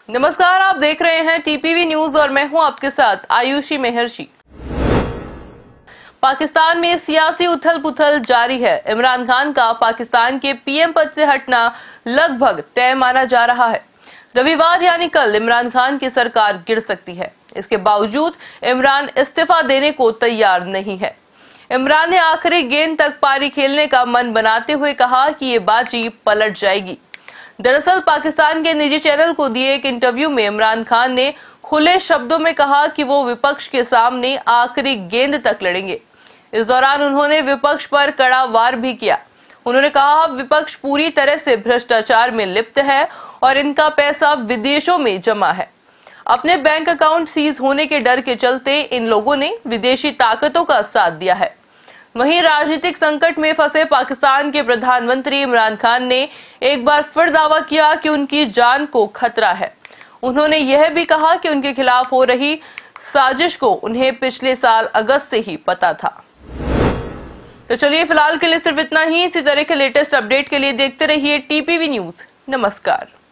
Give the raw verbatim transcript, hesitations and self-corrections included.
नमस्कार, आप देख रहे हैं टीपीवी न्यूज और मैं हूं आपके साथ आयुषी मेहर्षि। पाकिस्तान में सियासी उथल पुथल जारी है। इमरान खान का पाकिस्तान के पीएम पद से हटना लगभग तय माना जा रहा है। रविवार यानी कल इमरान खान की सरकार गिर सकती है। इसके बावजूद इमरान इस्तीफा देने को तैयार नहीं है। इमरान ने आखिरी गेंद तक पारी खेलने का मन बनाते हुए कहा कि ये बाजी पलट जाएगी। दरअसल पाकिस्तान के निजी चैनल को दिए एक इंटरव्यू में इमरान खान ने खुले शब्दों में कहा कि वो विपक्ष के सामने आखिरी गेंद तक लड़ेंगे। इस दौरान उन्होंने विपक्ष पर कड़ा वार भी किया। उन्होंने कहा, विपक्ष पूरी तरह से भ्रष्टाचार में लिप्त है और इनका पैसा विदेशों में जमा है। अपने बैंक अकाउंट सीज होने के डर के चलते इन लोगों ने विदेशी ताकतों का साथ दिया है। वहीं राजनीतिक संकट में फंसे पाकिस्तान के प्रधानमंत्री इमरान खान ने एक बार फिर दावा किया कि उनकी जान को खतरा है। उन्होंने यह भी कहा कि उनके खिलाफ हो रही साजिश को उन्हें पिछले साल अगस्त से ही पता था। तो चलिए फिलहाल के लिए सिर्फ इतना ही। इसी तरह के लेटेस्ट अपडेट के लिए देखते रहिए टीपीवी न्यूज। नमस्कार।